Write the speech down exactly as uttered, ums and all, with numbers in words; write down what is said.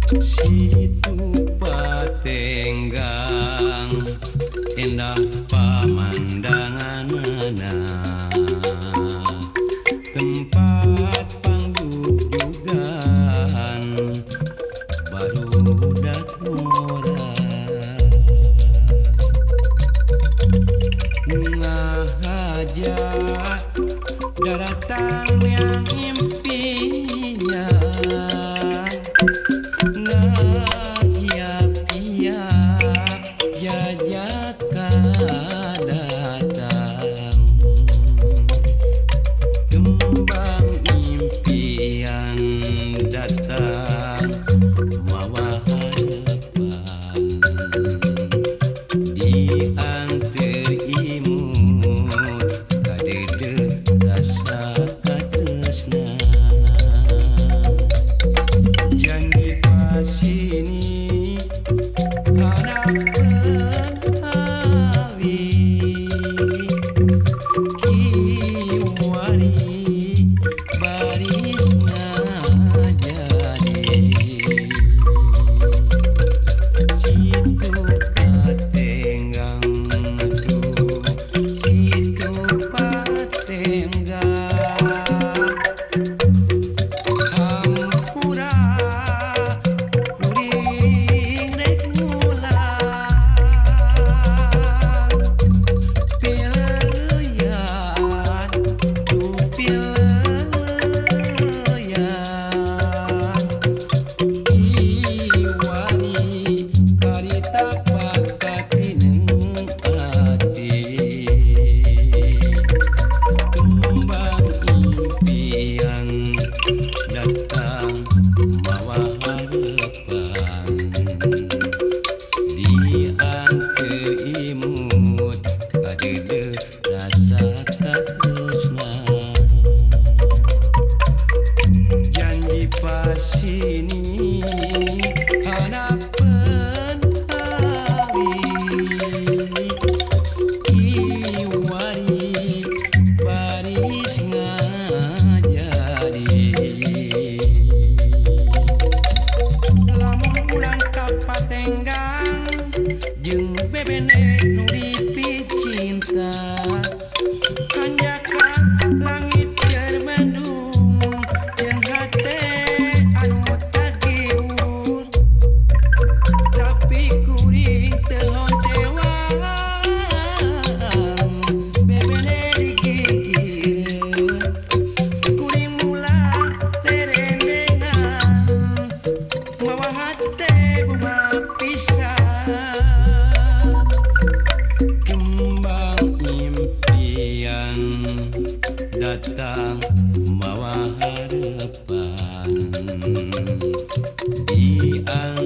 Situ patenggang endah pamandanganana, tempat panggujugan barudak mora ngahajat daratan yang impian ngahia-hiap jajaka datang kembang impian datang mawa harapan diantar imut kadede rasa katresna janji pasini harapan awi kiwari barisna jadi situ patenggang aduh situ patenggang hampura kuring rek ngulang pileuyan duh pileuyan kiwani karita pakatineng ati kembang impian datang mawa harapan diantar imut kadede rasa katresna janji pasini harapan awi kiwari baris ngajadi lamun urang ka patenggang jeung bebene nu dipicinta hanjakan langit keur mendung jeung hate anu tagiur tapi kuring teu honcewang bebene digigireun kuring mulang terendengan mawa hate bunga pisan kembang impian datang mawa harapan di